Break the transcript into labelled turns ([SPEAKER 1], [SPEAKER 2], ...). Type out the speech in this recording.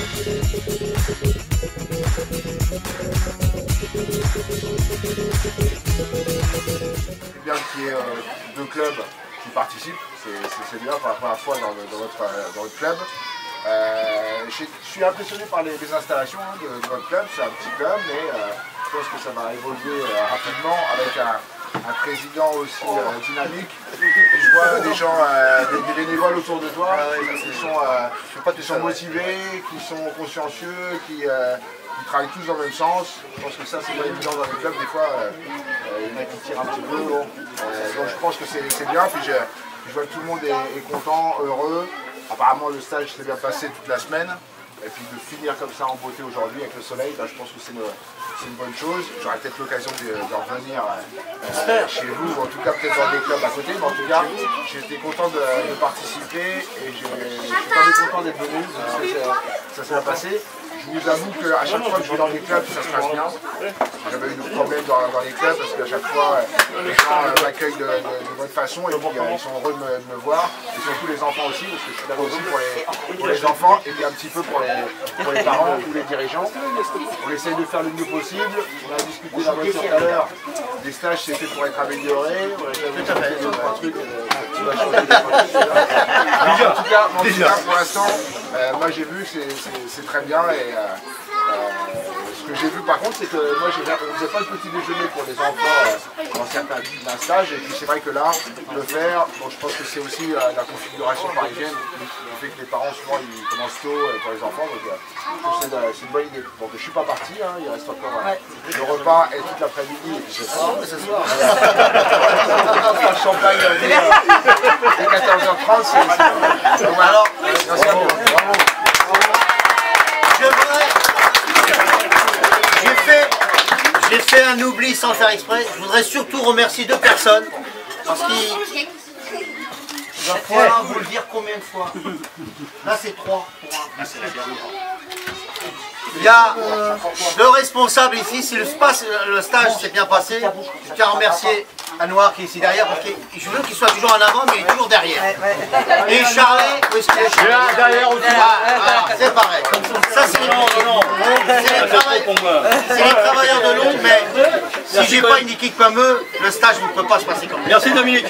[SPEAKER 1] C'est bien qu'il y ait deux clubs qui participent, c'est bien pour la première fois dans votre club. Je suis impressionné par les installations de votre club, c'est un petit club, mais je pense que ça va évoluer rapidement avec un président aussi dynamique. Je vois des gens, des bénévoles autour de toi qui sont motivés, qui sont consciencieux, qui travaillent tous dans le même sens. Je pense que ça c'est pas évident dans les clubs, des fois il y en a qui tirent un petit peu. Donc je pense que c'est bien, puis je vois que tout le monde est content, heureux. Apparemment le stage s'est bien passé toute la semaine. Et puis de finir comme ça en beauté aujourd'hui avec le soleil, je pense que c'est une bonne chose. J'aurai peut-être l'occasion de revenir chez vous, ou en tout cas peut-être dans des clubs à côté. Mais en tout cas, j'étais content de participer et je suis content d'être venu. Ça s'est bien passé. Je vous avoue qu'à chaque fois que je vais dans les clubs, ça se passe bien. J'ai jamais eu de problème dans les clubs parce qu'à chaque fois, les gens m'accueillent de votre façon et puis ils sont heureux de me voir. Et surtout les enfants aussi, parce que je suis là aussi pour les enfants et puis un petit peu pour les parents ou les dirigeants. On essaye de faire le mieux possible. On a discuté dans la voiture tout à l'heure. Les stages, c'est fait pour être améliorés. On a déjà fait un truc. En tout cas, pour l'instant, moi j'ai vu, c'est très bien. Et ce que j'ai vu par contre, c'est que moi on ne faisait pas le petit déjeuner pour les enfants dans certains stages. Et puis c'est vrai que là, le faire, bon, je pense que c'est aussi la configuration parisienne qui fait que les parents souvent ils commencent tôt pour les enfants. Donc c'est une bonne idée. Donc je ne suis pas parti, hein, il reste encore le repas et toute l'après-midi. Ce soir. Le champagne dès 14h30. Donc alors, merci à vous. Bravo.
[SPEAKER 2] J'ai fait un oubli sans faire exprès. Je voudrais surtout remercier deux personnes. Parce qu'il va falloir vous le dire combien de fois. Là c'est 3 pour 1. Il y a le responsable ici, si le stage s'est bien passé, je tiens à remercier Anouar qui est ici derrière parce que je veux qu'il soit toujours en avant mais il est toujours derrière. Et Charlet, où est-ce qu'il est? Je suis derrière aussi. C'est pareil. Ça c'est les travailleurs de l'ombre, mais si j'ai pas une équipe comme eux, le stage ne peut pas se passer comme ça.
[SPEAKER 3] Merci Dominique.